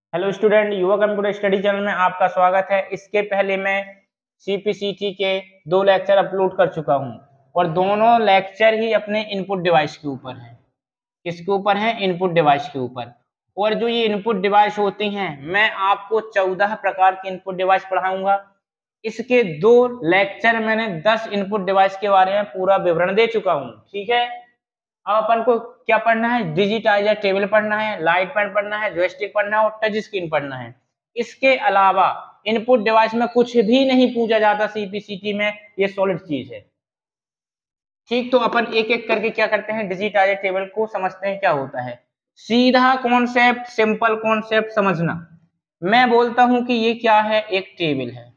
Hello student, युवा computer study channel में आपका स्वागत है। इसके पहले मैं सीपीसीटी के 2 लेक्चर अपलोड कर चुका हूं और दोनों लेक्चर ही अपने इनपुट डिवाइस के ऊपर हैं। किसके ऊपर है? इनपुट डिवाइस के ऊपर। और जो ये इनपुट डिवाइस होती हैं, मैं आपको 14 प्रकार के इनपुट डिवाइस पढ़ाऊंगा। इसके 2 लेक्चर मैंने 10 इनपुट डिवाइस के बारे में पूरा विवरण दे चुका हूं। ठीक है, अब अपन को क्या पढ़ना है? डिजिटाइजर टेबल पढ़ना है, लाइट पेन पढ़ना है, जॉयस्टिक पढ़ना है और टच स्क्रीन पढ़ना है। इसके अलावा इनपुट डिवाइस में कुछ भी नहीं पूछा जाता सीपीसीटी में, ये सॉलिड चीज है। ठीक, तो अपन एक एक करके क्या करते हैं, डिजिटाइजर टेबल को समझते हैं क्या होता है। सीधा कॉन्सेप्ट, सिंपल कॉन्सेप्ट समझना। मैं बोलता हूं कि ये क्या है? एक टेबल है।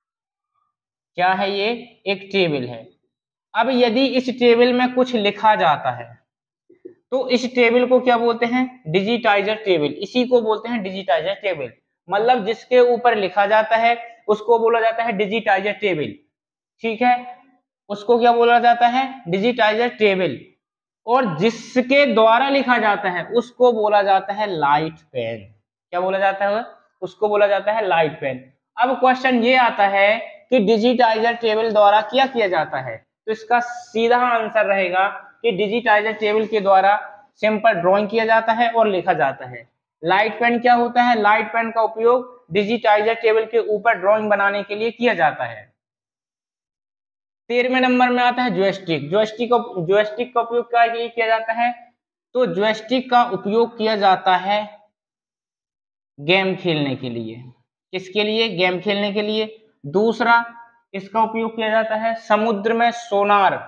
क्या है ये? एक टेबल है। अब यदि इस टेबल में कुछ लिखा जाता है तो इस टेबल को क्या बोलते हैं? Digitiser table. इसी को बोलते हैं डिजिटाइजर टेबल। मतलब जिसके ऊपर लिखा जाता है उसको बोला जाता है डिजिटाइजर टेबल। ठीक है, उसको क्या बोला जाता है? Digitiser table. और जिसके द्वारा लिखा जाता है उसको बोला जाता है लाइट पेन। क्या बोला जाता है? उसको बोला जाता है लाइट पेन। अब क्वेश्चन ये आता है कि डिजिटाइजर टेबल द्वारा क्या किया जाता है, तो इसका सीधा आंसर रहेगा कि डिजिटाइजर टेबल के द्वारा सिंपल ड्राइंग किया जाता है और लिखा जाता है। लाइट पेन क्या होता है? लाइट पेन का उपयोग डिजिटाइजर टेबल के ऊपर ड्राइंग बनाने के लिए किया जाता है। 13वें नंबर में आता है जॉयस्टिक। जॉयस्टिक का उपयोग क्या किया जाता है? तो जॉयस्टिक का उपयोग किया जाता है गेम खेलने के लिए। किसके लिए? गेम खेलने के लिए। दूसरा, इसका उपयोग किया जाता है समुद्र में सोनार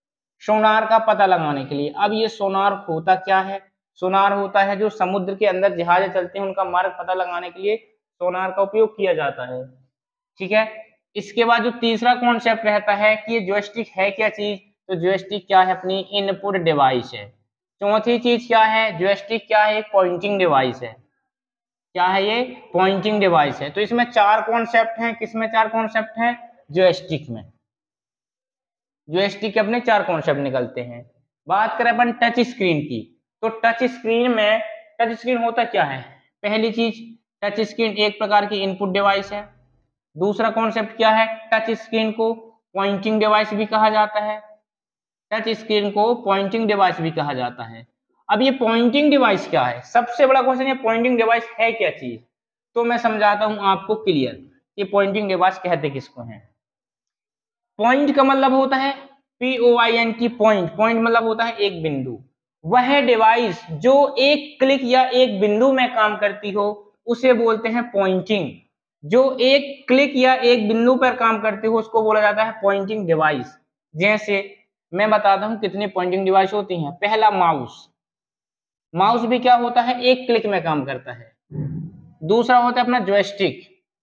का पता लगाने के लिए। अब ये सोनार होता क्या है? सोनार होता है जो समुद्र के अंदर जहाज चलते हैं उनका मार्ग पता लगाने के लिए सोनार का उपयोग किया जाता है। ठीक है, इसके बाद जो तीसरा कॉन्सेप्ट रहता है कि ये जॉयस्टिक है क्या चीज, तो जॉयस्टिक क्या है? अपनी इनपुट डिवाइस है। चौथी चीज क्या है? जॉयस्टिक क्या है? एक पॉइंटिंग डिवाइस है। क्या है ये? पॉइंटिंग डिवाइस है। तो इसमें 4 कॉन्सेप्ट हैं। किसमें 4 कॉन्सेप्ट हैं? जॉयस्टिक में। जॉयस्टिक के अपने 4 कॉन्सेप्ट निकलते हैं। बात करें अपन टच स्क्रीन की, तो टच स्क्रीन में टच स्क्रीन होता क्या है? पहली चीज, टच स्क्रीन एक प्रकार की इनपुट डिवाइस है। दूसरा कॉन्सेप्ट क्या है? टच स्क्रीन को पॉइंटिंग डिवाइस भी कहा जाता है। टच स्क्रीन को पॉइंटिंग डिवाइस भी कहा जाता है। अब ये पॉइंटिंग डिवाइस क्या है? सबसे बड़ा क्वेश्चन, ये पॉइंटिंग डिवाइस है क्या चीज? तो मैं समझाता हूं आपको क्लियर। ये पॉइंटिंग डिवाइस कहते किसको हैं? पॉइंट का मतलब होता है POINT, पॉइंट। पॉइंट मतलब होता है एक बिंदु। वह डिवाइस जो एक क्लिक या एक बिंदु में काम करती हो उसे बोलते हैं पॉइंटिंग। जो एक क्लिक या एक बिंदु पर काम करती हो उसको बोला जाता है पॉइंटिंग डिवाइस। जैसे मैं बताता हूं कितनी पॉइंटिंग डिवाइस होती हैं। पहला, माउस। माउस भी क्या होता है? एक क्लिक में काम करता है। दूसरा होता है अपना जॉयस्टिक,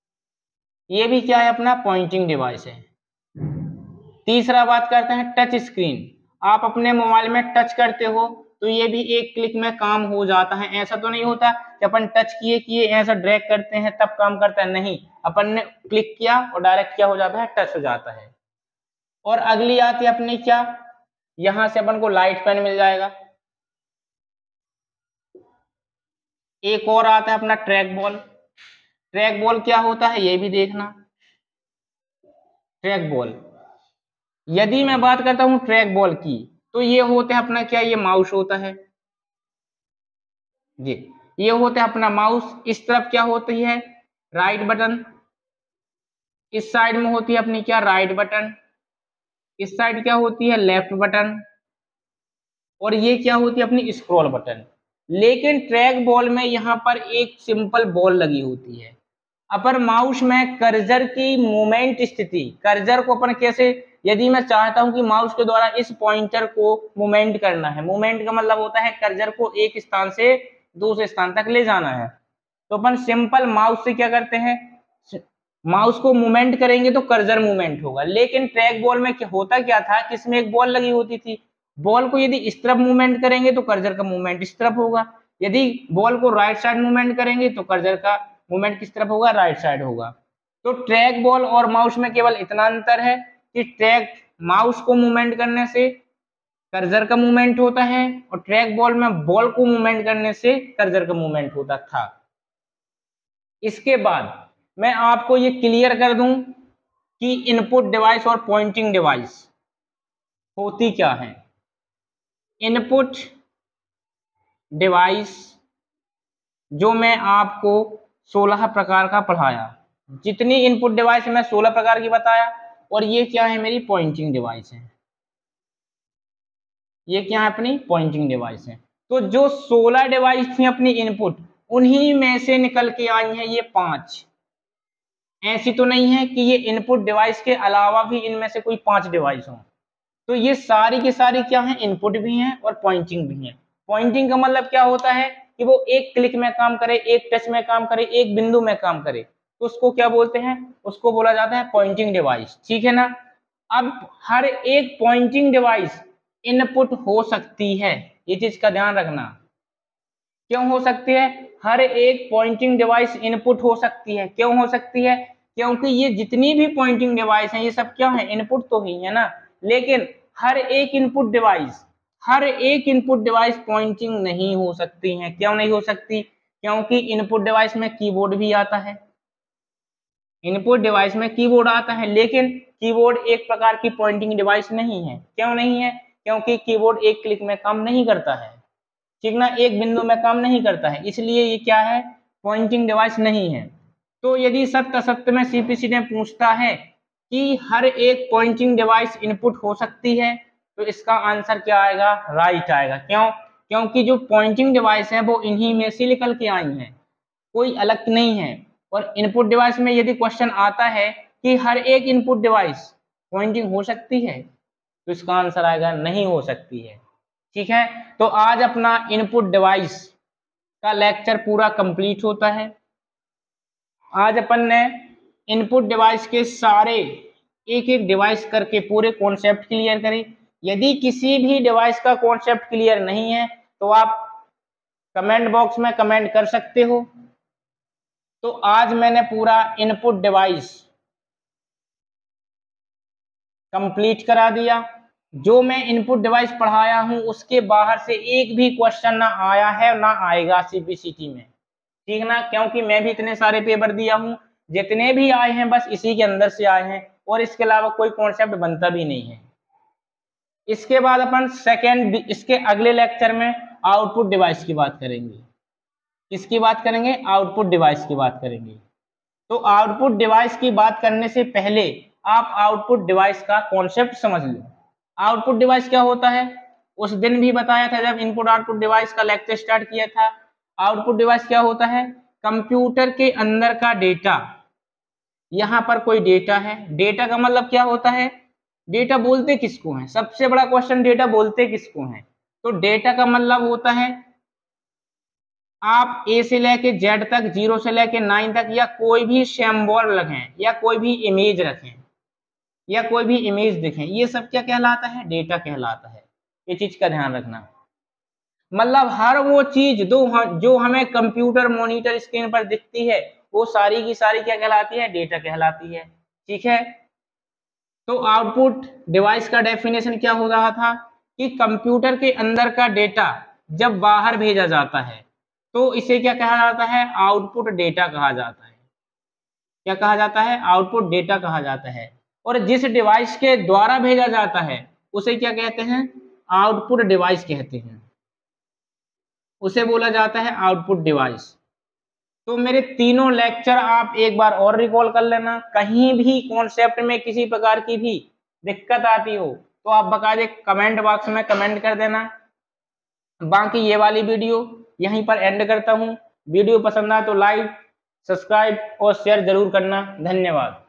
ये भी क्या है? अपना पॉइंटिंग डिवाइस है। तीसरा बात करते हैं टच स्क्रीन। आप अपने मोबाइल में टच करते हो तो ये भी एक क्लिक में काम हो जाता है। ऐसा तो नहीं होता कि अपन टच किए किए ऐसा ड्रैग करते हैं तब काम करता है, नहीं, अपन ने क्लिक किया और डायरेक्ट क्या हो जाता है? टच हो जाता है। और अगली आती है अपनी क्या, यहां से अपन को लाइट पेन मिल जाएगा। एक और आता है अपना ट्रैक बॉल। ट्रैक बॉल क्या होता है ये भी देखना। ट्रैक बॉल, यदि मैं बात करता हूं ट्रैक बॉल की, तो ये होता है अपना क्या? ये माउस होता है जी। ये होता है अपना माउस। इस तरफ क्या होती है? Right button. इस साइड में होती है अपनी क्या? Right button. इस साइड क्या होती है? Left button. और ये क्या होती है? अपनी स्क्रॉल बटन। लेकिन ट्रैक बॉल में यहाँ पर एक सिंपल बॉल लगी होती है। अपर माउस में कर्सर की मूवमेंट स्थिति, कर्सर को अपन कैसे, यदि मैं चाहता हूं कि माउस के द्वारा इस पॉइंटर को मूवमेंट करना है, मूवमेंट का मतलब होता है कर्सर को एक स्थान से दूसरे स्थान तक ले जाना है, तो अपन सिंपल माउस से क्या करते हैं? माउस को मूवमेंट करेंगे तो कर्सर मूवमेंट होगा। लेकिन ट्रैक बॉल में क्या होता क्या था कि इसमें एक बॉल लगी होती थी। बॉल को यदि इस तरफ मूवमेंट करेंगे तो कर्सर का मूवमेंट इस तरफ होगा। यदि बॉल को राइट साइड मूवमेंट करेंगे तो कर्सर का मूवमेंट किस तरफ होगा? राइट साइड होगा। तो ट्रैक बॉल और माउस में केवल इतना अंतर है कि ट्रैक माउस को मूवमेंट करने से कर्सर का मूवमेंट होता है और ट्रैक बॉल में बॉल को मूवमेंट करने से कर्सर का मूवमेंट होता था। इसके बाद मैं आपको ये क्लियर कर दूं कि इनपुट डिवाइस और पॉइंटिंग डिवाइस होती क्या है। इनपुट डिवाइस जो मैं आपको 16 प्रकार का पढ़ाया, जितनी इनपुट डिवाइस मैं 16 प्रकार की बताया, और ये क्या है, मेरी पॉइंटिंग डिवाइस है। ये क्या है, अपनी पॉइंटिंग डिवाइस है। तो जो 16 डिवाइस थी अपनी इनपुट, उन्हीं में से निकल के आई हैं ये 5। ऐसी तो नहीं है कि ये इनपुट डिवाइस के अलावा भी इनमें से कोई 5 डिवाइस हो। तो ये सारी की सारी क्या है, इनपुट भी हैं और पॉइंटिंग भी हैं। पॉइंटिंग का मतलब क्या होता है कि वो एक क्लिक में काम करे, एक टच में काम करे, एक बिंदु में काम करे, तो उसको क्या बोलते हैं, उसको बोला जाता है पॉइंटिंग डिवाइस। ठीक है ना। अब हर एक पॉइंटिंग डिवाइस इनपुट हो सकती है, ये चीज का ध्यान रखना। क्यों हो सकती है, हर एक पॉइंटिंग डिवाइस इनपुट हो सकती है। क्यों हो सकती है, क्योंकि ये जितनी भी पॉइंटिंग डिवाइस हैं ये सब क्या है, इनपुट तो ही है ना। लेकिन हर एक इनपुट डिवाइस पॉइंटिंग नहीं हो सकती है। क्यों नहीं हो सकती, क्योंकि इनपुट डिवाइस में कीबोर्ड भी आता है। इनपुट डिवाइस में कीबोर्ड आता है, लेकिन कीबोर्ड एक प्रकार की पॉइंटिंग डिवाइस नहीं है। क्यों नहीं है, क्योंकि कीबोर्ड एक क्लिक में काम नहीं करता है। ठीक ना, एक बिंदु में काम नहीं करता है, इसलिए ये क्या है, पॉइंटिंग डिवाइस नहीं है। तो यदि सत्य असत्य में सीपीसी ने पूछता है कि हर एक पॉइंटिंग डिवाइस इनपुट हो सकती है, तो इसका आंसर क्या आएगा, राइट आएगा। क्यों, क्योंकि जो पॉइंटिंग डिवाइस है वो इन्हीं में से निकल के आई है, कोई अलग नहीं है। और इनपुट डिवाइस में यदि क्वेश्चन आता है कि हर एक इनपुट डिवाइस पॉइंटिंग हो सकती है, तो इसका आंसर आएगा नहीं हो सकती है। ठीक है, तो आज अपना इनपुट डिवाइस का लेक्चर पूरा कंप्लीट होता है। आज अपन ने इनपुट डिवाइस के सारे एक एक डिवाइस करके पूरे कॉन्सेप्ट क्लियर करे। यदि किसी भी डिवाइस का कॉन्सेप्ट क्लियर नहीं है तो आप कमेंट बॉक्स में कमेंट कर सकते हो। तो आज मैंने पूरा इनपुट डिवाइस कंप्लीट करा दिया। जो मैं इनपुट डिवाइस पढ़ाया हूं उसके बाहर से एक भी क्वेश्चन ना आया है ना आएगा सीपीसीटी में। ठीक ना, क्योंकि मैं भी इतने सारे पेपर दिया हूं, जितने भी आए हैं बस इसी के अंदर से आए हैं, और इसके अलावा कोई कॉन्सेप्ट बनता भी नहीं है। इसके बाद अपन इसके अगले लेक्चर में आउटपुट डिवाइस की बात करेंगे। किसकी बात करेंगे, आउटपुट डिवाइस की बात करेंगे। तो आउटपुट डिवाइस की बात करने से पहले आप आउटपुट डिवाइस का कॉन्सेप्ट समझ लो। आउटपुट डिवाइस क्या होता है, उस दिन भी बताया था जब इनपुट आउटपुट डिवाइस का लेक्चर स्टार्ट किया था। आउटपुट डिवाइस क्या होता है, कंप्यूटर के अंदर का डेटा। यहां पर कोई डेटा है, डेटा का मतलब क्या होता है, डेटा बोलते किसको है, सबसे बड़ा क्वेश्चन डेटा बोलते किसको है। तो डेटा का मतलब होता है आप ए से लेके जेड तक, 0 से लेके 9 तक, या कोई भी सिंबल रखें, या कोई भी इमेज रखें, या कोई भी इमेज दिखें, ये सब क्या कहलाता है, डेटा कहलाता है। ये चीज का ध्यान रखना। मतलब हर वो चीज जो हमें कंप्यूटर मॉनिटर स्क्रीन पर दिखती है, वो सारी की सारी क्या कहलाती है, डेटा कहलाती है। ठीक है, तो आउटपुट डिवाइस का डेफिनेशन क्या हो रहा था कि कंप्यूटर के अंदर का डेटा जब बाहर भेजा जाता है तो इसे क्या कहा जाता है, आउटपुट डेटा कहा जाता है। क्या कहा जाता है, आउटपुट डेटा कहा जाता है। और जिस डिवाइस के द्वारा भेजा जाता है उसे क्या कहते हैं, आउटपुट डिवाइस कहते हैं, उसे बोला जाता है आउटपुट डिवाइस। तो मेरे तीनों लेक्चर आप एक बार और रिकॉल कर लेना। कहीं भी कॉन्सेप्ट में किसी प्रकार की भी दिक्कत आती हो तो आप बकायदे कमेंट बॉक्स में कमेंट कर देना। बाकी ये वाली वीडियो यहीं पर एंड करता हूं। वीडियो पसंद आए तो लाइक, सब्सक्राइब और शेयर जरूर करना। धन्यवाद।